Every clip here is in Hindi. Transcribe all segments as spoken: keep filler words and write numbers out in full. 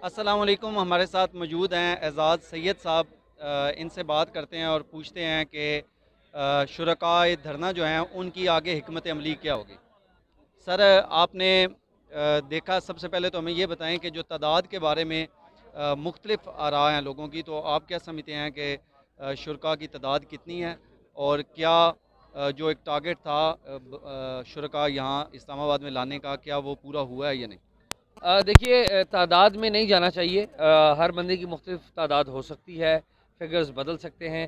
अस्सलाम वालेकुम। हमारे साथ मौजूद हैं एजाज़ सैयद साहब। अ, इनसे बात करते हैं और पूछते हैं कि अ, शुरकाए धरना जो हैं उनकी आगे हिकमत अमली क्या होगी। सर, आपने अ, देखा, सबसे पहले तो हमें ये बताएं कि जो तादाद के बारे में मुख्तलिफ आरा हैं लोगों की, तो आप क्या समझते हैं कि अ, शुरका की तादाद कितनी है और क्या अ, जो एक टारगेट था अ, ब- अ, शुरका यहाँ इस्लामाबाद में लाने का, क्या वो पूरा हुआ है या नहीं? अ, देखिए, अ, तादाद में नहीं जाना चाहिए। अ, हर बंदे की मुख्तलिफ तादाद हो सकती है, फिगर्स बदल सकते हैं।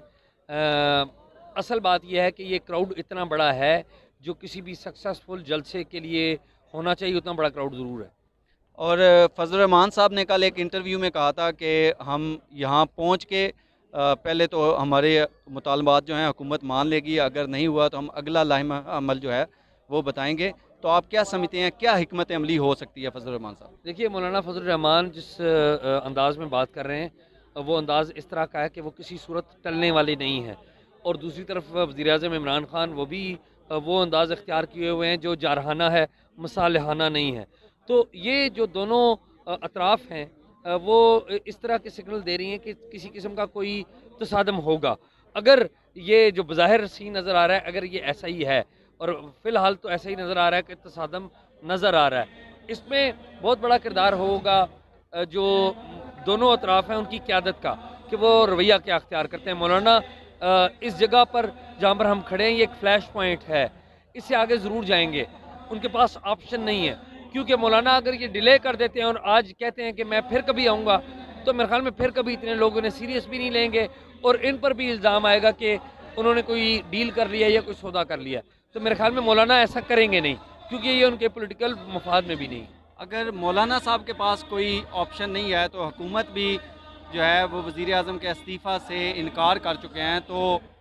अ, असल बात यह है कि ये क्राउड इतना बड़ा है जो किसी भी सक्सेसफुल जलसे के लिए होना चाहिए, उतना बड़ा क्राउड ज़रूर है। और फजल रहमान साहब ने कल एक इंटरव्यू में कहा था कि हम यहाँ पहुँच के अ, पहले तो हमारे मुतालबात जो हैं हुकूमत मान लेगी, अगर नहीं हुआ तो हम अगला लाहिमा अमल जो है वो बताएंगे। तो आप क्या समझते हैं, क्या हिकमत अमली हो सकती है फजल रहमान साहब? देखिए, मौलाना फजल रहमान जिस अ, अंदाज़ में बात कर रहे हैं, अ, वो अंदाज़ इस तरह का है कि वो किसी सूरत टलने वाली नहीं है। और दूसरी तरफ वज़ीर आज़म इमरान खान वो भी अ, वो अंदाज़ इख्तियार किए हुए हैं जो जारहाना है, मसालहाना नहीं है। तो ये जो दोनों अ, अतराफ़ हैं, अ, वो इस तरह के सिग्नल दे रही हैं कि किसी किस्म का कोई तसादम होगा। अगर ये जो बज़ाहिर सीन नज़र आ रहा है, अगर ये ऐसा ही है, और फ़िलहाल तो ऐसा ही नज़र आ रहा है कि तसादम नज़र आ रहा है, इसमें बहुत बड़ा किरदार होगा अ, जो दोनों अतराफ़ हैं उनकी क़यादत का, कि वो रवैया क्या अख्तियार करते हैं। मौलाना अ, इस जगह पर जहाँ पर हम खड़े हैं, ये एक फ़्लैश पॉइंट है, इससे आगे ज़रूर जाएंगे। उनके पास ऑप्शन नहीं है, क्योंकि मौलाना अगर ये डिले कर देते हैं और आज कहते हैं कि मैं फिर कभी आऊँगा, तो मेरे ख्याल में फिर कभी इतने लोग उन्हें सीरियस भी नहीं लेंगे और इन पर भी इल्ज़ाम आएगा कि उन्होंने कोई डील कर लिया या कोई सौदा कर लिया। तो मेरे ख्याल में मौलाना ऐसा करेंगे नहीं, क्योंकि ये उनके पॉलिटिकल मफाद में भी नहीं। अगर मौलाना साहब के पास कोई ऑप्शन नहीं है तो हुकूमत भी जो है वो वज़ीर आज़म के इस्तीफ़ा से इनकार कर चुके हैं, तो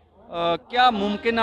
अ, क्या मुमकिन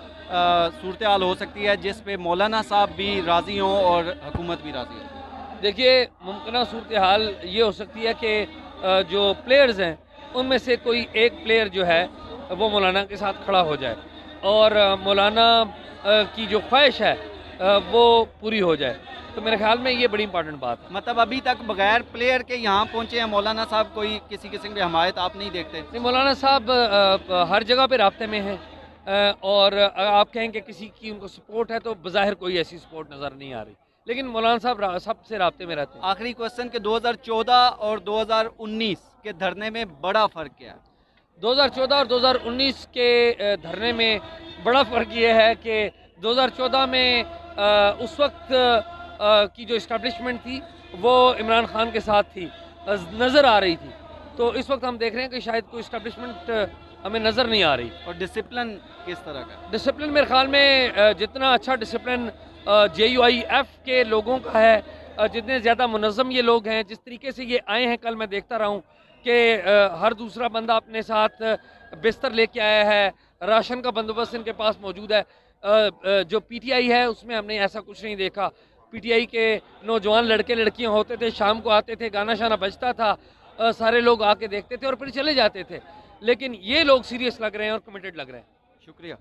सूरत हाल हो सकती है जिस पे मौलाना साहब भी राज़ी हों और हुकूमत भी राज़ी हो? देखिए, मुमकिन सूरत हाल ये हो सकती है कि अ, जो प्लेयर्स हैं उनमें से कोई एक प्लेयर जो है वो मौलाना के साथ खड़ा हो जाए और अ, मौलाना अ, की जो ख्वाहिश है अ, वो पूरी हो जाए। तो मेरे ख्याल में ये बड़ी इंपॉर्टेंट बात है। मतलब अभी तक बगैर प्लेयर के यहाँ पहुँचे हैं मौलाना साहब, कोई किसी किस्म की हमायत आप नहीं देखते? नहीं, मौलाना साहब अ, अ, हर जगह पे राब्ते में हैं, अ, और अगर आप कहें कि किसी की उनको सपोर्ट है तो बज़ाहिर कोई ऐसी सपोर्ट नज़र नहीं आ रही, लेकिन मौलाना साहब रा- सबसे राब्ते में रहते हैं। आखिरी क्वेश्चन के दो हज़ार चौदह और दो हज़ार उन्नीस के धरने में बड़ा फ़र्क क्या है? दो हज़ार चौदह और दो हज़ार उन्नीस के अ, धरने में बड़ा फ़र्क ये है कि दो हज़ार चौदह में अ, उस वक्त अ, की जो इस्टेब्लिशमेंट थी वो इमरान खान के साथ थी, अ, नज़र आ रही थी। तो इस वक्त हम देख रहे हैं कि शायद कोई इस्टेब्लिशमेंट हमें नज़र नहीं आ रही। और डिसिप्लिन किस तरह का है? डिसिप्लिन मेरे ख्याल में अ, जितना अच्छा discipline J U I F के लोगों का है, अ, जितने ज़्यादा मुनज़्ज़म ये लोग हैं, जिस तरीके से ये आए हैं, कल मैं देखता रहा हूँ कि अ, हर दूसरा बंदा अपने साथ बिस्तर लेके आया है, राशन का बंदोबस्त इनके पास मौजूद है। अ, अ, जो पी टी आई है उसमें हमने ऐसा कुछ नहीं देखा। पी टी आई के नौजवान लड़के लड़कियाँ होते थे, शाम को आते थे, गाना शाना बजता था, अ, सारे लोग आके देखते थे और फिर चले जाते थे। लेकिन ये लोग सीरियस लग रहे हैं और कमिटेड लग रहे हैं। शुक्रिया।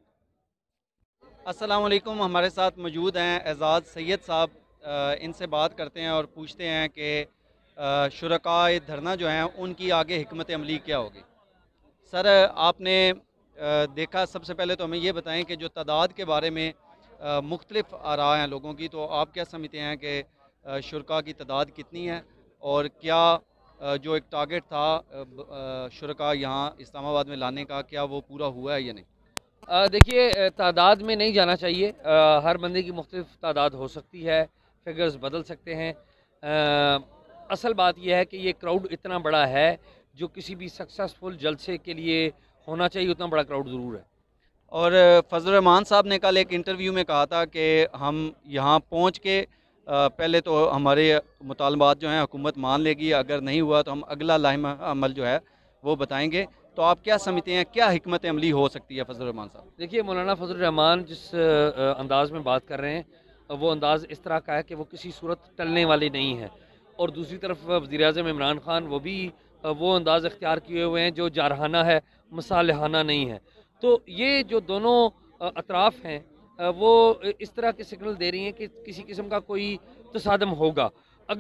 अस्सलाम वालेकुम। हमारे साथ मौजूद हैं एजाज़ सैयद साहब। अ, इनसे बात करते हैं और पूछते हैं कि अ, शुरकाए धरना जो हैं उनकी आगे हिकमत अमली क्या होगी। सर, आपने अ, देखा, सबसे पहले तो हमें ये बताएं कि जो तादाद के बारे में मुख्तलिफ आरा हैं लोगों की, तो आप क्या समझते हैं कि अ, शुरका की तादाद कितनी है और क्या अ, जो एक टारगेट था अ, ब- अ, शुरका यहाँ इस्लामाबाद में लाने का, क्या वो पूरा हुआ है या नहीं? अ, देखिए, अ, तादाद में नहीं जाना चाहिए। अ, हर बंदे की मुख्तलिफ तादाद हो सकती है, फिगर्स बदल सकते हैं। अ, असल बात यह है कि ये क्राउड इतना बड़ा है जो किसी भी सक्सेसफुल जलसे के लिए होना चाहिए, उतना बड़ा क्राउड ज़रूर है। और फजल रहमान साहब ने कल एक इंटरव्यू में कहा था कि हम यहाँ पहुँच के अ, पहले तो हमारे मुतालबात जो हैं हुकूमत मान लेगी, अगर नहीं हुआ तो हम अगला लाहिमा अमल जो है वो बताएंगे। तो आप क्या समझते हैं, क्या हिकमत अमली हो सकती है फजल रहमान साहब? देखिए, मौलाना फजल रहमान जिस अ, अंदाज़ में बात कर रहे हैं, अ, वो अंदाज़ इस तरह का है कि वो किसी सूरत टलने वाली नहीं है। और दूसरी तरफ वज़ीर आज़म इमरान खान वो भी अ, वो अंदाज़ इख्तियार किए हुए हैं जो जारहाना है, मसालहाना नहीं है। तो ये जो दोनों अ, अतराफ़ हैं, अ, वो इस तरह के सिग्नल दे रही हैं कि किसी किस्म का कोई तसादम होगा। अगर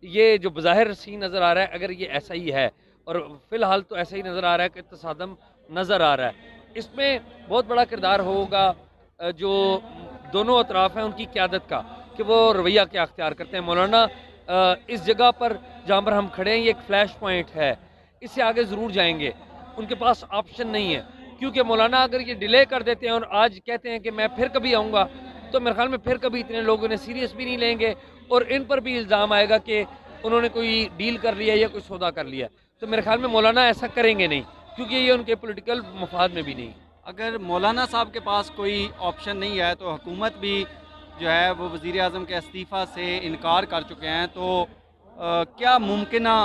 ये जो बज़ाहिर सीन नज़र आ रहा है, अगर ये ऐसा ही है, और फ़िलहाल तो ऐसा ही नज़र आ रहा है कि तसादम नज़र आ रहा है, इसमें बहुत बड़ा किरदार होगा जो दोनों अतराफ़ हैं उनकी क़यादत का, कि वो रवैया क्या अख्तियार करते हैं। मौलाना इस जगह पर जहाँ पर हम खड़े हैं ये एक फ़्लैश पॉइंट है, इससे आगे ज़रूर जाएंगे, उनके पास ऑप्शन नहीं है, क्योंकि मौलाना अगर ये डिले कर देते हैं और आज कहते हैं कि मैं फिर कभी आऊँगा, तो मेरे ख्याल में फिर कभी इतने लोग उन्हें सीरियस भी नहीं लेंगे और इन पर भी इल्ज़ाम आएगा कि उन्होंने कोई डील कर लिया या कोई सौदा कर लिया। तो मेरे ख्याल में मौलाना ऐसा करेंगे नहीं, क्योंकि ये उनके पॉलिटिकल मफाद में भी नहीं। अगर मौलाना साहब के पास कोई ऑप्शन नहीं है तो हुकूमत भी जो है वो वज़ीर आज़म के इस्तीफ़ा से इनकार कर चुके हैं, तो आ, क्या मुमकिना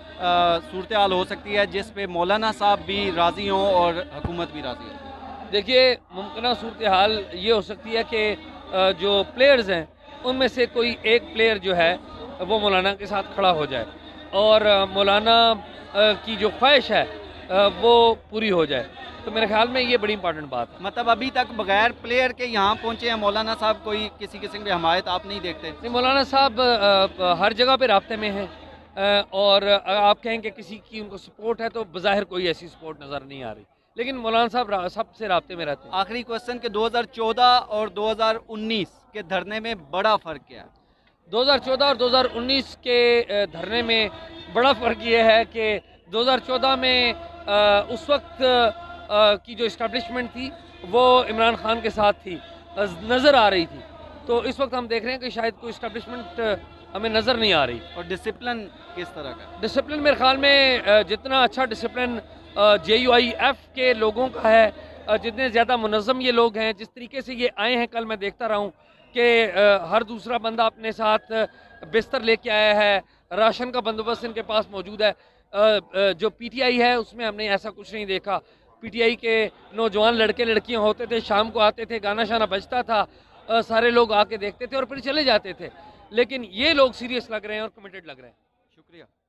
सूरत हाल हो सकती है जिस पे मौलाना साहब भी राज़ी हों और हुकूमत भी राज़ी हो? देखिए, मुमकिना सूरत हाल ये हो सकती है कि जो प्लेयर्स हैं उनमें से कोई एक प्लेयर जो है वो मौलाना के साथ खड़ा हो जाए और मौलाना की जो ख्वाहिश है वो पूरी हो जाए, तो मेरे ख्याल में ये बड़ी इंपॉर्टेंट बात है। मतलब अभी तक बगैर प्लेयर के यहाँ पहुँचे हैं मौलाना साहब, कोई किसी किस्म की हमायत आप नहीं देखते? नहीं, मौलाना साहब हर जगह पे राब्ते में हैं, और आप कहेंगे किसी की उनको सपोर्ट है तो बज़ाहिर कोई ऐसी सपोर्ट नज़र नहीं आ रही, लेकिन मौलाना साहब सबसे राब्ते में रहते हैं। आखिरी क्वेश्चन के दो हज़ार चौदह और दो हज़ार उन्नीस के धरने में बड़ा फ़र्क क्या है? दो हज़ार चौदह और दो हज़ार उन्नीस के धरने में बड़ा फ़र्क ये है कि दो हज़ार चौदह में उस वक्त की जो इस्टेब्लिशमेंट थी वो इमरान खान के साथ थी, नज़र आ रही थी, तो इस वक्त हम देख रहे हैं कि शायद कोई इस्टेब्लिशमेंट हमें नज़र नहीं आ रही। और डिसिप्लिन किस तरह का? डिसिप्लिन मेरे ख्याल में जितना अच्छा discipline J U I F के लोगों का है, जितने ज़्यादा मुनज़्ज़म ये लोग हैं, जिस तरीके से ये आए हैं, कल मैं देखता रहा हूँ कि हर दूसरा बंदा अपने साथ बिस्तर लेके आया है, राशन का बंदोबस्त इनके पास मौजूद है। जो पी टी आई है उसमें हमने ऐसा कुछ नहीं देखा। पी टी आई के नौजवान लड़के लड़कियां होते थे, शाम को आते थे, गाना शाना बजता था, सारे लोग आके देखते थे और फिर चले जाते थे, लेकिन ये लोग सीरियस लग रहे हैं और कमिटेड लग रहे हैं। शुक्रिया।